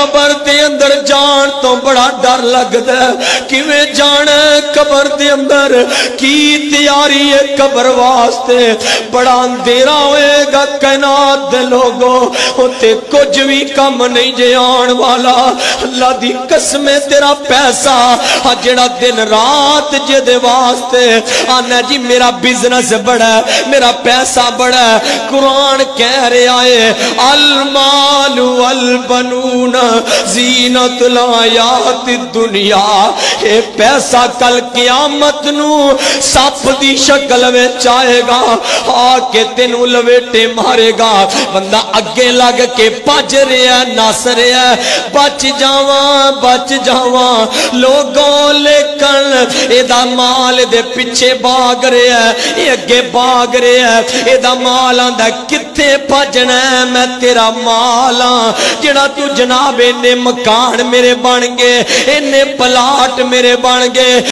قبر دے اندر جان تو بڑا ڈر لگدا ہے کیویں جانا قبر دے اندر کی تیاری ہے قبر واسطے بڑا اندھیرا ہوئے گا کائنات دے لوگوں ہوتے کچھ بھی کم نہیں جے آن والا اللہ دی قسم تیرا پیسہ جڑا دن رات جے دے واسطے آنا جی میرا بزنس بڑا ہے میرا پیسہ بڑا ہے قرآن کہہ رہا ہے المال والبنون زینت الحیات الدنیا اے پیسہ کل قیامت نو سپ دی شکل میں چاہے گا آکے تینوں لویٹے مارے گا بندہ اگے لگ کے پج رہا ہے نس رہا ہے بچ جاواں لوگوں لیکن ایدہ مال دے پیچھے باگ رہا ہے یہ اگے باگ رہا ہے ایدہ مال آندہ کتے پجنا ہے میں تیرا مالا جڑا تو جناب انہیں مکان میرے بن گے انہیں پلاٹ میرے بن گے